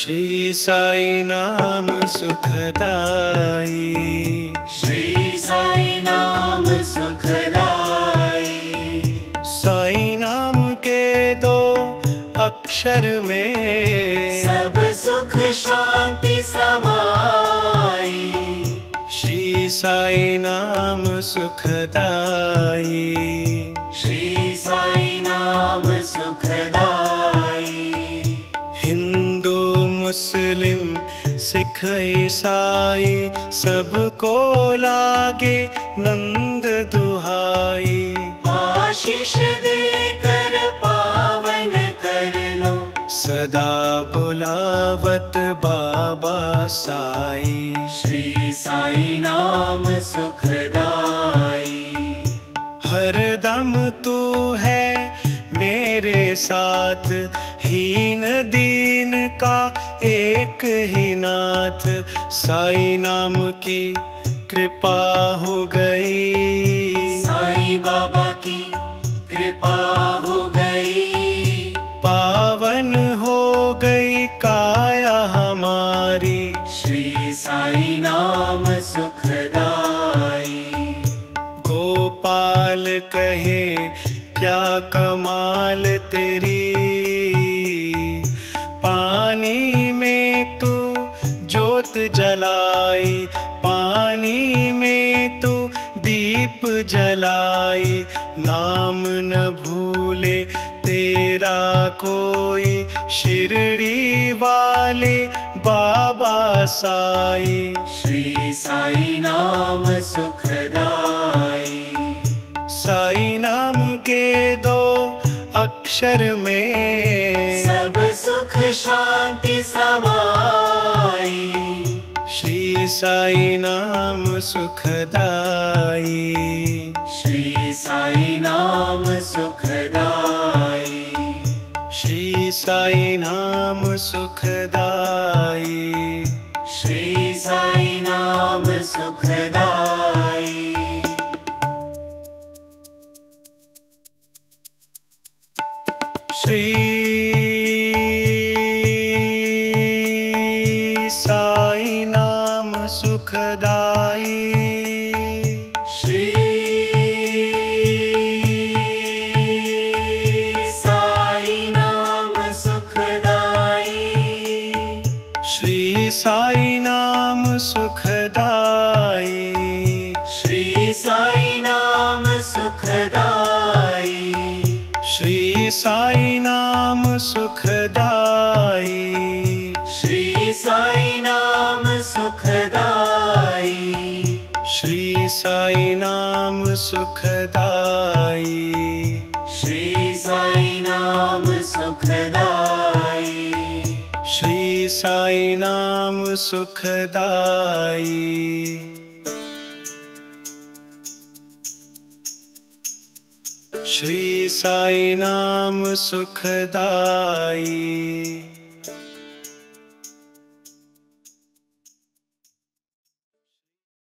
श्री साई नाम सुखदाई, श्री साई नाम सुखदाई। साई नाम के दो अक्षर में सब सुख शांति समाई। श्री साई नाम सुखदाई, श्री साई नाम सुखदाई। हिंदू मुस्लिम सिख ईसाई सबको लागे नंद दुहाई। आशीष देकर पावन कर लो, सदा बुलावत बाबा साई। श्री साई नाम सुखदाई। हर दम तू है मेरे साथ, हीन दीन का एक ही नाथ। साई नाम की कृपा हो गई, साईं बाबा की कृपा हो गई। पावन हो गई काया हमारी। श्री साई नाम सुखदाई। गोपाल कहे क्या कमाल तेरी, पानी में तू जोत जलाई, पानी में तू दीप जलाई। नाम न भूले तेरा कोई, शिरडी वाले बाबा साई। श्री साई नाम सुखदाई। साई नाम के दो अक्षर में सब सुख शांति समाई। श्री साई नाम सुखदाई, श्री साई नाम सुखदाई। श्री साई नाम सुखदाई, श्री साई नाम सुखदाई। श्री साई नाम सुखदाई, श्री साई नाम सुखदाई। श्री साई नाम सुखदाई, श्री साई नाम सुखदाई। श्री साई नाम सुखदाई, श्री साई नाम सुखदाई। श्री साई नाम सुखदाई, श्री साई नाम सुखदाई। श्री साई नाम सुखदाई। श्री साई नाम सुखदाई।